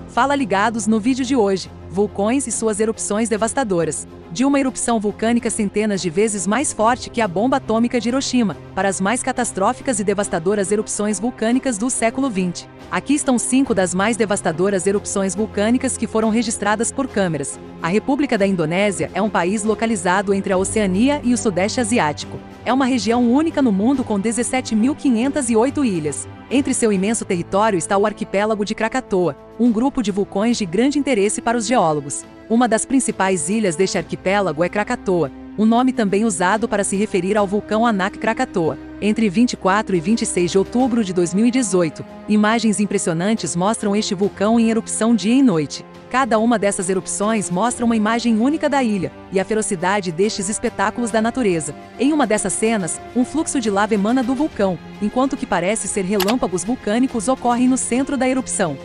Fala ligados no vídeo de hoje, vulcões e suas erupções devastadoras. De uma erupção vulcânica centenas de vezes mais forte que a bomba atômica de Hiroshima, para as mais catastróficas e devastadoras erupções vulcânicas do século XX. Aqui estão 5 das mais devastadoras erupções vulcânicas que foram registradas por câmeras. A República da Indonésia é um país localizado entre a Oceania e o Sudeste Asiático. É uma região única no mundo com 17.508 ilhas. Entre seu imenso território está o arquipélago de Krakatoa, um grupo de vulcões de grande interesse para os geólogos. Uma das principais ilhas deste arquipélago é Krakatoa, um nome também usado para se referir ao vulcão Anak Krakatoa. Entre 24 e 26 de outubro de 2018, imagens impressionantes mostram este vulcão em erupção dia e noite. Cada uma dessas erupções mostra uma imagem única da ilha e a ferocidade destes espetáculos da natureza. Em uma dessas cenas, um fluxo de lava emana do vulcão, enquanto que parece ser relâmpagos vulcânicos ocorrem no centro da erupção.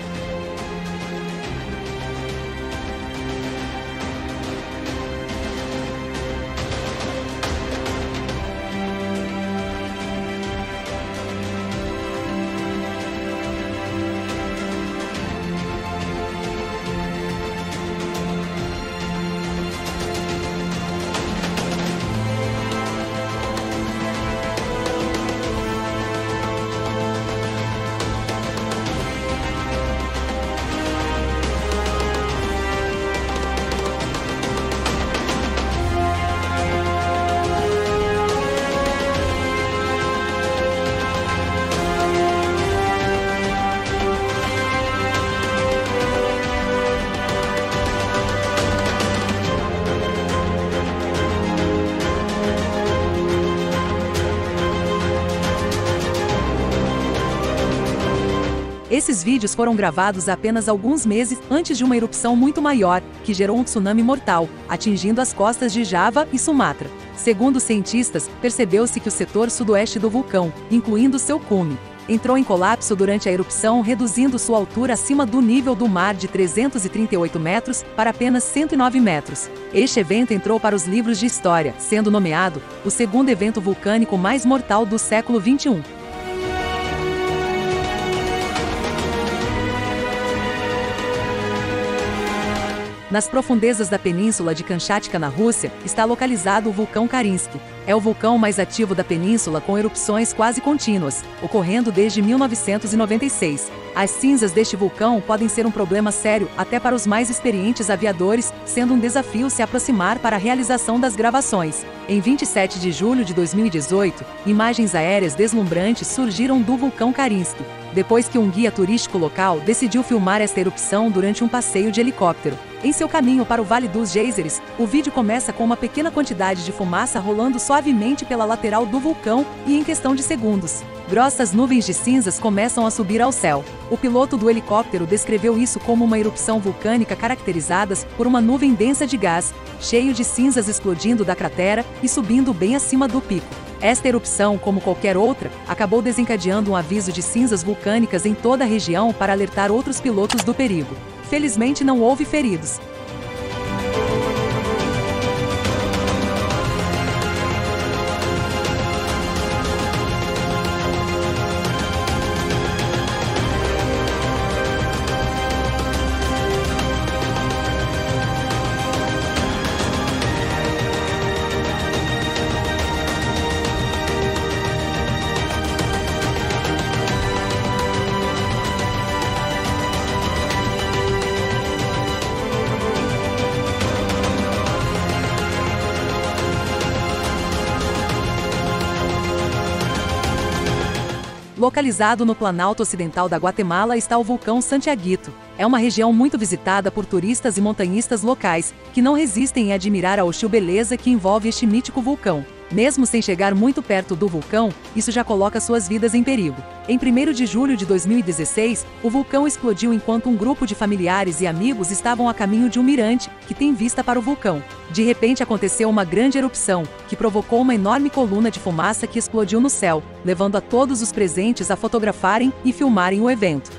Esses vídeos foram gravados apenas alguns meses antes de uma erupção muito maior, que gerou um tsunami mortal, atingindo as costas de Java e Sumatra. Segundo os cientistas, percebeu-se que o setor sudoeste do vulcão, incluindo seu cume, entrou em colapso durante a erupção, reduzindo sua altura acima do nível do mar de 338 metros para apenas 109 metros. Este evento entrou para os livros de história, sendo nomeado o segundo evento vulcânico mais mortal do século XXI. Nas profundezas da península de Kamchatka, na Rússia, está localizado o vulcão Karinsky. É o vulcão mais ativo da península com erupções quase contínuas, ocorrendo desde 1996. As cinzas deste vulcão podem ser um problema sério até para os mais experientes aviadores, sendo um desafio se aproximar para a realização das gravações. Em 27 de julho de 2018, imagens aéreas deslumbrantes surgiram do vulcão Karinsky, depois que um guia turístico local decidiu filmar esta erupção durante um passeio de helicóptero. Em seu caminho para o Vale dos Geysers, o vídeo começa com uma pequena quantidade de fumaça rolando suavemente pela lateral do vulcão e em questão de segundos, grossas nuvens de cinzas começam a subir ao céu. O piloto do helicóptero descreveu isso como uma erupção vulcânica caracterizada por uma nuvem densa de gás, cheio de cinzas explodindo da cratera e subindo bem acima do pico. Esta erupção, como qualquer outra, acabou desencadeando um aviso de cinzas vulcânicas em toda a região para alertar outros pilotos do perigo. Felizmente não houve feridos. Localizado no planalto ocidental da Guatemala está o vulcão Santiaguito. É uma região muito visitada por turistas e montanhistas locais, que não resistem em admirar a hostil beleza que envolve este mítico vulcão. Mesmo sem chegar muito perto do vulcão, isso já coloca suas vidas em perigo. Em 1º de julho de 2016, o vulcão explodiu enquanto um grupo de familiares e amigos estavam a caminho de um mirante, que tem vista para o vulcão. De repente aconteceu uma grande erupção, que provocou uma enorme coluna de fumaça que explodiu no céu, levando a todos os presentes a fotografarem e filmarem o evento.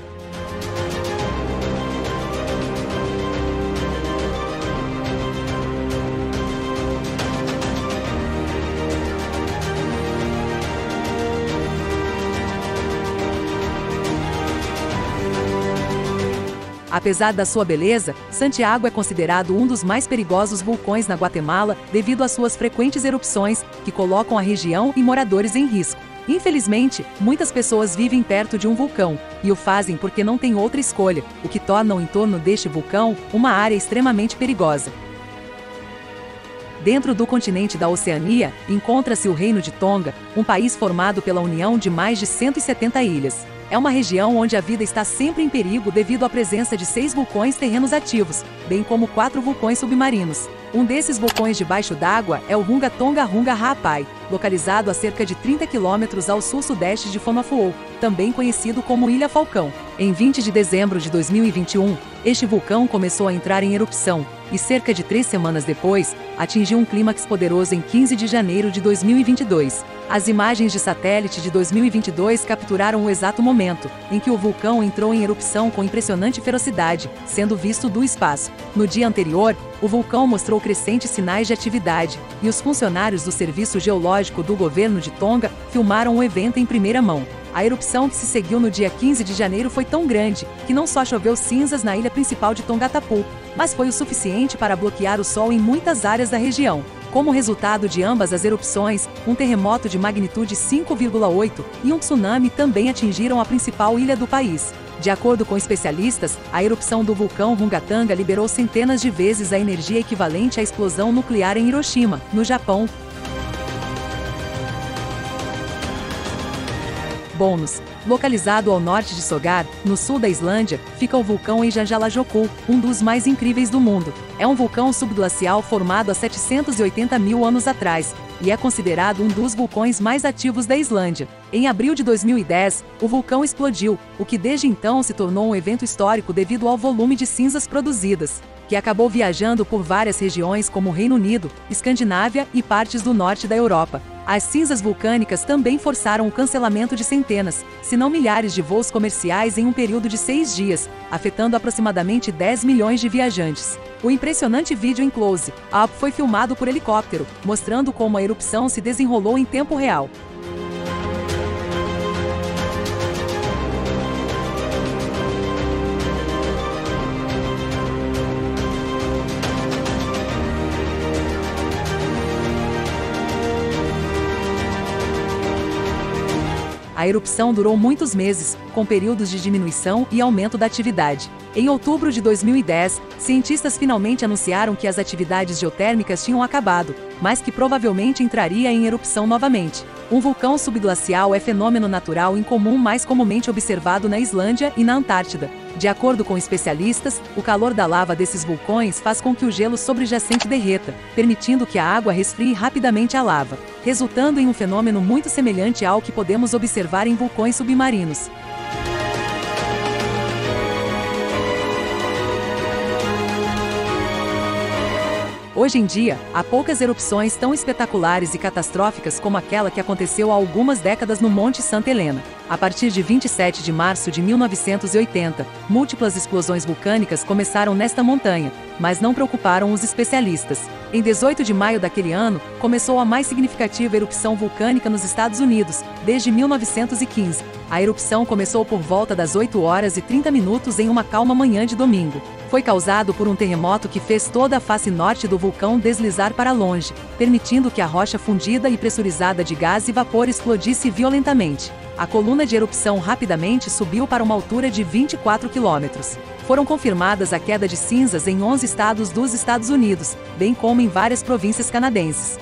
Apesar da sua beleza, Santiago é considerado um dos mais perigosos vulcões na Guatemala devido às suas frequentes erupções, que colocam a região e moradores em risco. Infelizmente, muitas pessoas vivem perto de um vulcão, e o fazem porque não têm outra escolha, o que torna o entorno deste vulcão uma área extremamente perigosa. Dentro do continente da Oceania, encontra-se o Reino de Tonga, um país formado pela união de mais de 170 ilhas. É uma região onde a vida está sempre em perigo devido à presença de 6 vulcões terrenos ativos, bem como 4 vulcões submarinos. Um desses vulcões debaixo d'água é o Runga Tonga Runga Ha'apai, localizado a cerca de 30 quilômetros ao sul-sudeste de Fonofuou, também conhecido como Ilha Falcão. Em 20 de dezembro de 2021, este vulcão começou a entrar em erupção, e cerca de 3 semanas depois, atingiu um clímax poderoso em 15 de janeiro de 2022. As imagens de satélite de 2022 capturaram o exato momento em que o vulcão entrou em erupção com impressionante ferocidade, sendo visto do espaço. No dia anterior, o vulcão mostrou crescentes sinais de atividade, e os funcionários do Serviço Geológico do governo de Tonga filmaram o evento em primeira mão. A erupção que se seguiu no dia 15 de janeiro foi tão grande que não só choveu cinzas na ilha principal de Tongatapu, mas foi o suficiente para bloquear o sol em muitas áreas da região. Como resultado de ambas as erupções, um terremoto de magnitude 5,8 e um tsunami também atingiram a principal ilha do país. De acordo com especialistas, a erupção do vulcão Rungatanga liberou centenas de vezes a energia equivalente à explosão nuclear em Hiroshima, no Japão. Bônus. Localizado ao norte de Sogar, no sul da Islândia, fica o vulcão Eyjafjallajökull, um dos mais incríveis do mundo. É um vulcão subglacial formado há 780 mil anos atrás, e é considerado um dos vulcões mais ativos da Islândia. Em abril de 2010, o vulcão explodiu, o que desde então se tornou um evento histórico devido ao volume de cinzas produzidas, que acabou viajando por várias regiões como o Reino Unido, Escandinávia e partes do norte da Europa. As cinzas vulcânicas também forçaram o cancelamento de centenas, se não milhares de voos comerciais em um período de 6 dias, afetando aproximadamente 10 milhões de viajantes. O impressionante vídeo em close-up foi filmado por helicóptero, mostrando como a erupção se desenrolou em tempo real. A erupção durou muitos meses, com períodos de diminuição e aumento da atividade. Em outubro de 2010, cientistas finalmente anunciaram que as atividades geotérmicas tinham acabado, mas que provavelmente entraria em erupção novamente. Um vulcão subglacial é fenômeno natural incomum mais comumente observado na Islândia e na Antártida. De acordo com especialistas, o calor da lava desses vulcões faz com que o gelo sobrejacente derreta, permitindo que a água resfrie rapidamente a lava, resultando em um fenômeno muito semelhante ao que podemos observar em vulcões submarinos. Hoje em dia, há poucas erupções tão espetaculares e catastróficas como aquela que aconteceu há algumas décadas no Monte Santa Helena. A partir de 27 de março de 1980, múltiplas explosões vulcânicas começaram nesta montanha, mas não preocuparam os especialistas. Em 18 de maio daquele ano, começou a mais significativa erupção vulcânica nos Estados Unidos, desde 1915. A erupção começou por volta das 8 horas e 30 minutos em uma calma manhã de domingo. Foi causado por um terremoto que fez toda a face norte do vulcão deslizar para longe, permitindo que a rocha fundida e pressurizada de gás e vapor explodisse violentamente. A coluna de erupção rapidamente subiu para uma altura de 24 quilômetros. Foram confirmadas a queda de cinzas em 11 estados dos Estados Unidos, bem como em várias províncias canadenses.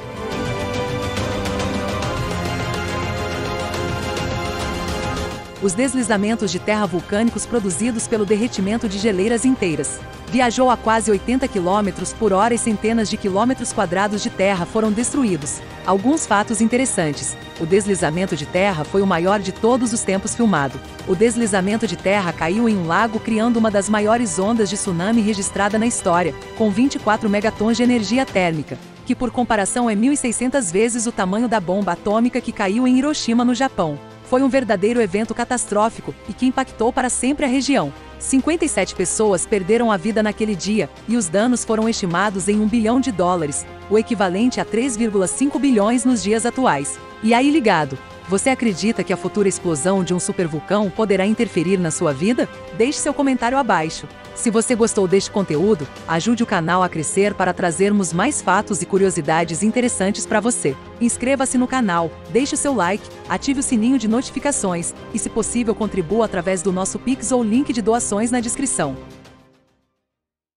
Os deslizamentos de terra vulcânicos produzidos pelo derretimento de geleiras inteiras. Viajou a quase 80 km por hora e centenas de quilômetros quadrados de terra foram destruídos. Alguns fatos interessantes. O deslizamento de terra foi o maior de todos os tempos filmado. O deslizamento de terra caiu em um lago criando uma das maiores ondas de tsunami registrada na história, com 24 megatons de energia térmica, que por comparação é 1.600 vezes o tamanho da bomba atômica que caiu em Hiroshima, no Japão. Foi um verdadeiro evento catastrófico e que impactou para sempre a região. 57 pessoas perderam a vida naquele dia, e os danos foram estimados em US$ 1 bilhão, o equivalente a 3,5 bilhões nos dias atuais. E aí ligado, Você acredita que a futura explosão de um supervulcão poderá interferir na sua vida? Deixe seu comentário abaixo. Se você gostou deste conteúdo, ajude o canal a crescer para trazermos mais fatos e curiosidades interessantes para você. Inscreva-se no canal, deixe o seu like, ative o sininho de notificações e, se possível, contribua através do nosso Pix ou link de doações na descrição.